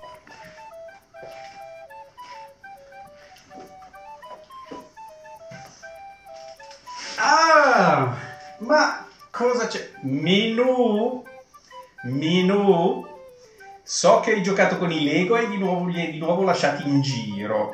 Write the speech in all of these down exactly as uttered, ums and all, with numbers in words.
Ah, ma cosa c'è? Minù? Minù? So che hai giocato con i Lego e di nuovo li hai di nuovo lasciati in giro.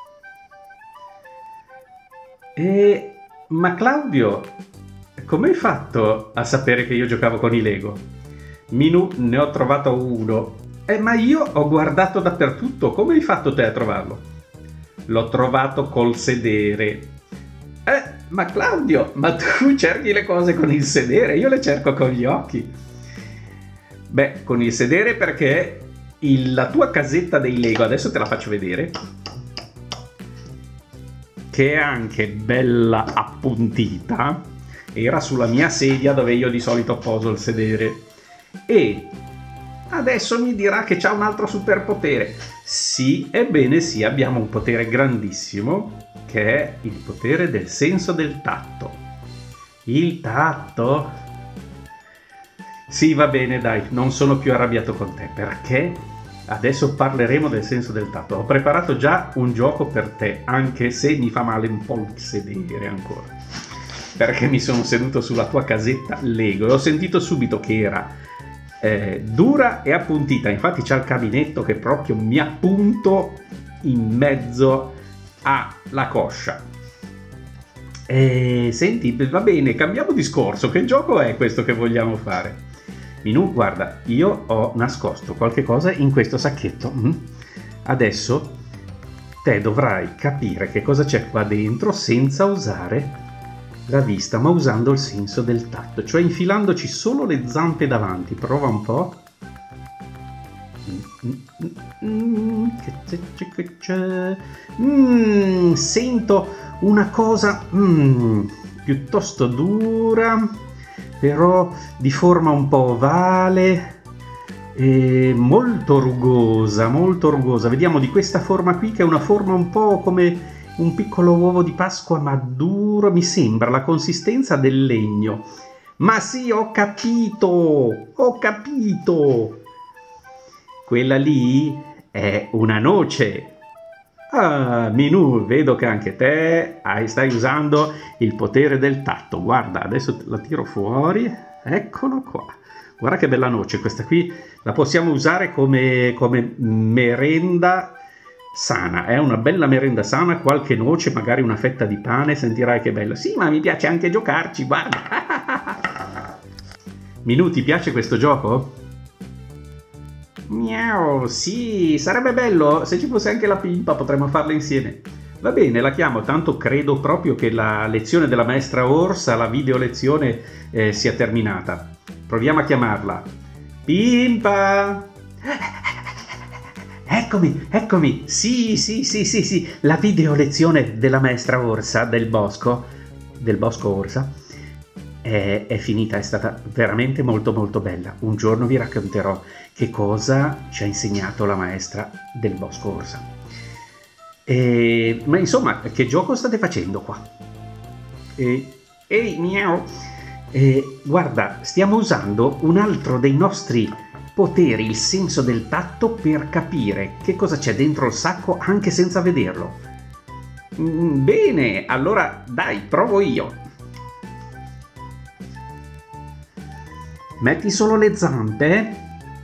E... ma Claudio, come hai fatto a sapere che io giocavo con i Lego? Minù, ne ho trovato uno. Eh, ma io ho guardato dappertutto. Come hai fatto te a trovarlo? L'ho trovato col sedere. Eh, ma Claudio, ma tu cerchi le cose con il sedere, io le cerco con gli occhi. Beh, con il sedere perché il, la tua casetta dei Lego, adesso te la faccio vedere, che è anche bella appuntita, era sulla mia sedia dove io di solito poso il sedere. E adesso mi dirà che c'ha un altro superpotere. Sì, ebbene sì, abbiamo un potere grandissimo, che è il potere del senso del tatto. Il tatto? Sì, va bene, dai, non sono più arrabbiato con te, perché adesso parleremo del senso del tatto. Ho preparato già un gioco per te, anche se mi fa male un po' il sedere ancora, perché mi sono seduto sulla tua casetta Lego e ho sentito subito che era eh, dura e appuntita. Infatti c'è il caminetto che proprio mi appunto in mezzo alla coscia. E senti, va bene, cambiamo discorso. Che gioco è questo che vogliamo fare? Minù, guarda, io ho nascosto qualche cosa in questo sacchetto. Adesso te dovrai capire che cosa c'è qua dentro senza usare la vista, ma usando il senso del tatto, cioè infilandoci solo le zampe davanti. Prova un po'. Mm, sento una cosa mm, piuttosto dura, però di forma un po' ovale e molto rugosa, molto rugosa. Vediamo di questa forma qui, che è una forma un po' come un piccolo uovo di Pasqua, ma duro, mi sembra la consistenza del legno. Ma sì, ho capito, ho capito. Quella lì è una noce. Ah, Minù, vedo che anche te stai usando il potere del tatto. Guarda, adesso la tiro fuori. Eccolo qua. Guarda che bella noce. Questa qui la possiamo usare come, come merenda sana. È una bella merenda sana. Qualche noce, magari una fetta di pane. Sentirai che bella. Sì, ma mi piace anche giocarci. Guarda. Minù, ti piace questo gioco? Miau, sì, sarebbe bello se ci fosse anche la Pimpa, potremmo farla insieme. Va bene, la chiamo, tanto credo proprio che la lezione della maestra Orsa, la video lezione, eh, sia terminata. Proviamo a chiamarla. Pimpa! Eccomi, eccomi, sì, sì, sì, sì, sì, la video lezione della maestra Orsa, del bosco, del bosco Orsa, è, è finita, è stata veramente molto molto bella. Un giorno vi racconterò che cosa ci ha insegnato la maestra del bosco Orsa. E, ma insomma, che gioco state facendo qua? E, ehi, miau! E, guarda, stiamo usando un altro dei nostri poteri, il senso del tatto, per capire che cosa c'è dentro il sacco anche senza vederlo. Mm, bene, allora dai, provo io. Metti solo le zampe.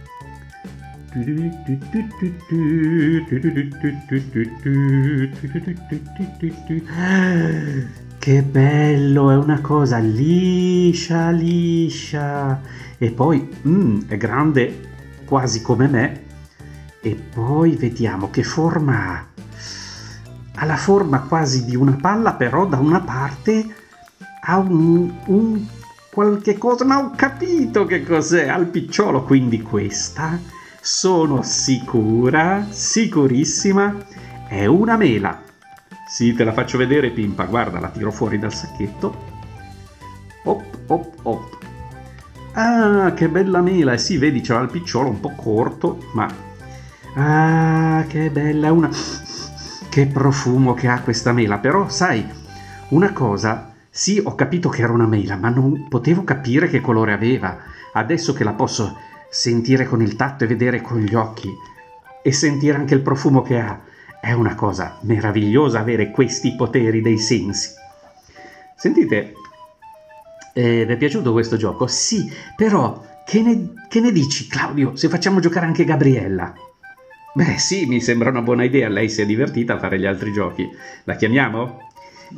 Che bello, è una cosa liscia liscia. E poi mm, è grande quasi come me. E poi vediamo che forma ha. Ha la forma quasi di una palla, però da una parte ha un, un qualche cosa, ma ho capito che cos'è, al picciolo. Quindi questa, sono sicura, sicurissima, è una mela. Sì, te la faccio vedere, Pimpa, guarda, la tiro fuori dal sacchetto. Op, op, op. Ah, che bella mela, e sì, vedi, c'era il picciolo un po' corto, ma... Ah, che bella, una... Che profumo che ha questa mela, però, sai, una cosa... Sì, ho capito che era una mela, ma non potevo capire che colore aveva. Adesso che la posso sentire con il tatto e vedere con gli occhi, e sentire anche il profumo che ha. È una cosa meravigliosa avere questi poteri dei sensi. Sentite, eh, vi è piaciuto questo gioco? Sì, però che ne, che ne dici, Claudio, se facciamo giocare anche Gabriella? Beh sì, mi sembra una buona idea, lei si è divertita a fare gli altri giochi. La chiamiamo?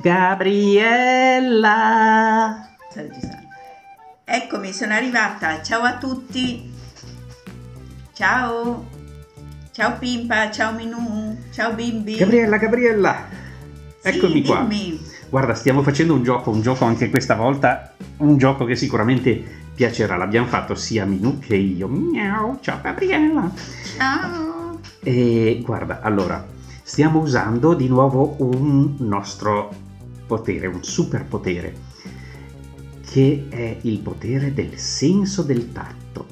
Gabriella! Eccomi, sono arrivata. Ciao a tutti. Ciao. Ciao Pimpa, ciao Minù, ciao bimbi. Gabriella, Gabriella. Eccomi sì, qua. Dimmi. Guarda, stiamo facendo un gioco, un gioco anche questa volta, un gioco che sicuramente piacerà. L'abbiamo fatto sia Minù che io. Miau, ciao Gabriella. Ciao. E guarda, allora, stiamo usando di nuovo un nostro potere, un superpotere, che è il potere del senso del tatto.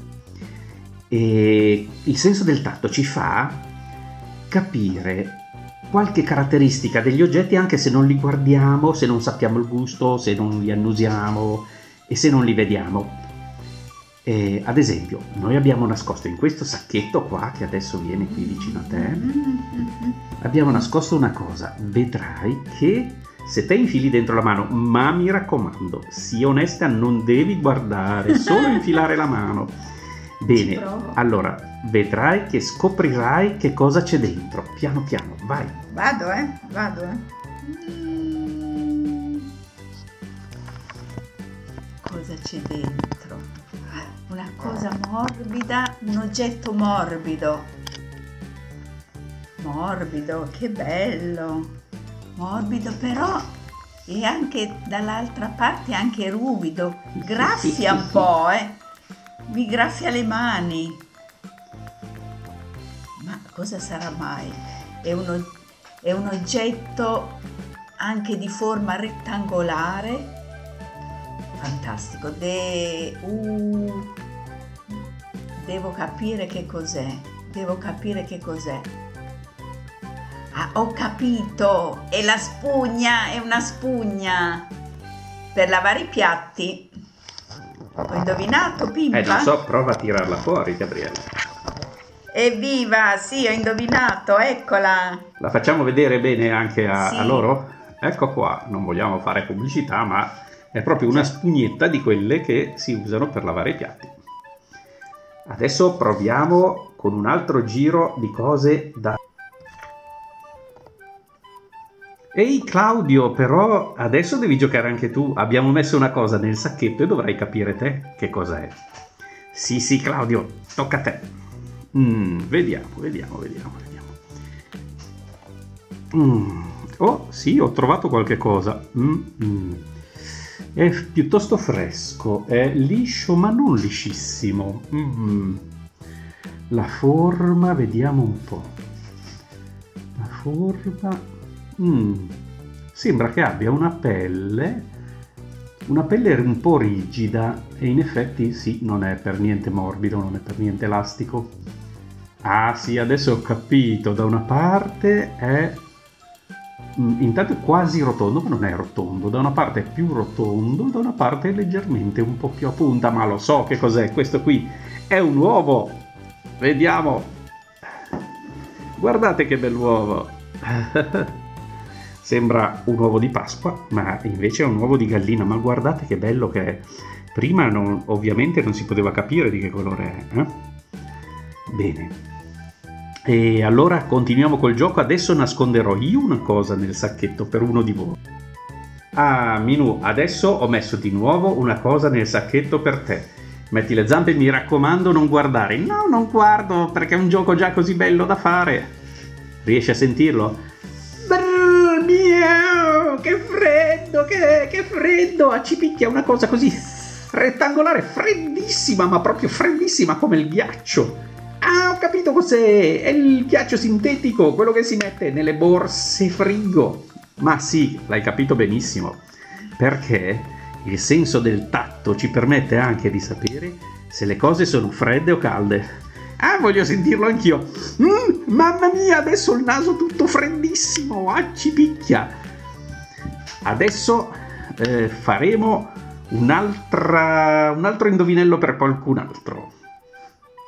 E il senso del tatto ci fa capire qualche caratteristica degli oggetti anche se non li guardiamo, se non sappiamo il gusto, se non li annusiamo e se non li vediamo. E, ad esempio, noi abbiamo nascosto in questo sacchetto qua, che adesso viene qui vicino a te, abbiamo nascosto una cosa. Vedrai che se te infili dentro la mano, ma mi raccomando, sii onesta, non devi guardare, solo infilare la mano. Bene, allora vedrai che scoprirai che cosa c'è dentro. Piano piano, vai. Vado, eh? Vado, eh? Mm. Cosa c'è dentro? Una cosa morbida, un oggetto morbido. Morbido, che bello. Morbido però, e anche dall'altra parte anche ruvido. Graffia un po', eh? Mi graffia le mani. Ma cosa sarà mai? È un, è un oggetto anche di forma rettangolare. Fantastico. De, uh, devo capire che cos'è. Devo capire che cos'è. Ah, ho capito! È la spugna, è una spugna per lavare i piatti. Ho indovinato, Pimpa? Eh, non so, prova a tirarla fuori, Gabriella. Evviva, sì, ho indovinato, eccola. La facciamo vedere bene anche a, sì. a loro? Ecco qua, non vogliamo fare pubblicità, ma è proprio una spugnetta di quelle che si usano per lavare i piatti. Adesso proviamo con un altro giro di cose da... Ehi Claudio, però adesso devi giocare anche tu. Abbiamo messo una cosa nel sacchetto e dovrai capire te che cosa è. Sì, sì, Claudio, tocca a te. Mm, vediamo, vediamo, vediamo, vediamo. Mm. Oh, sì, ho trovato qualche cosa. Mm, mm. È piuttosto fresco, è liscio ma non liscissimo. Mm. La forma, vediamo un po'. La forma... Mm. Sembra che abbia una pelle, una pelle un po' rigida e in effetti sì, non è per niente morbido, non è per niente elastico. Ah sì, adesso ho capito, da una parte è mm, intanto è quasi rotondo, ma non è rotondo, da una parte è più rotondo, da una parte è leggermente un po' più a punta, ma lo so che cos'è, questo qui è un uovo, vediamo, guardate che bell'uovo. Sembra un uovo di Pasqua, ma invece è un uovo di gallina. Ma guardate che bello che è. Prima non, ovviamente non si poteva capire di che colore è. Eh? Bene. E allora continuiamo col gioco. Adesso nasconderò io una cosa nel sacchetto per uno di voi. Ah, Minù, adesso ho messo di nuovo una cosa nel sacchetto per te. Metti le zampe, mi raccomando, non guardare. No, non guardo, perché è un gioco già così bello da fare. Riesci a sentirlo? Brrr, miau, che freddo, che, che freddo, ah, ci picchia una cosa così rettangolare, freddissima, ma proprio freddissima come il ghiaccio. Ah, ho capito cos'è, è il ghiaccio sintetico, quello che si mette nelle borse frigo. Ma sì, l'hai capito benissimo, perché il senso del tatto ci permette anche di sapere se le cose sono fredde o calde. Ah, voglio sentirlo anch'io. Mm, mamma mia, adesso il naso tutto freddissimo. Ah, ci picchia. Adesso eh, faremo un'altra, un altro indovinello per qualcun altro.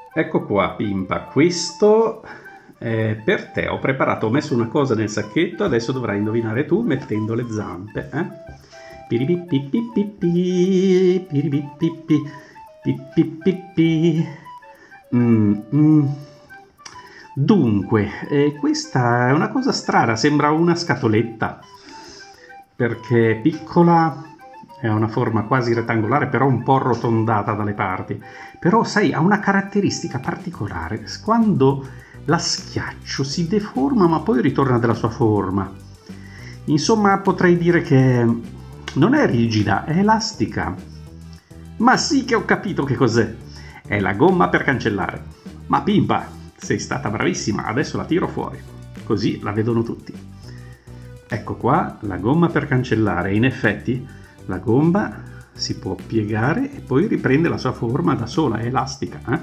Ecco qua, Pimpa, questo è per te. Ho preparato, ho messo una cosa nel sacchetto, adesso dovrai indovinare tu mettendo le zampe. Eh? Piripipipippi, piripipippi, pipipippi. Mm, mm. Dunque, eh, questa è una cosa strana, sembra una scatoletta, perché è piccola, ha una forma quasi rettangolare, però un po' arrotondata dalle parti. Però, sai, ha una caratteristica particolare. Quando la schiaccio si deforma, ma poi ritorna della sua forma. Insomma, potrei dire che non è rigida, è elastica. Ma sì che ho capito che cos'è. È la gomma per cancellare. Ma Pimpa, sei stata bravissima, adesso la tiro fuori, così la vedono tutti. Ecco qua la gomma per cancellare. In effetti la gomma si può piegare e poi riprende la sua forma da sola, è elastica. Eh?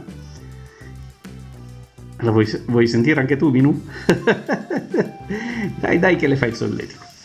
La vuoi, vuoi sentire anche tu, Minù? Dai, dai che le fai il solletico.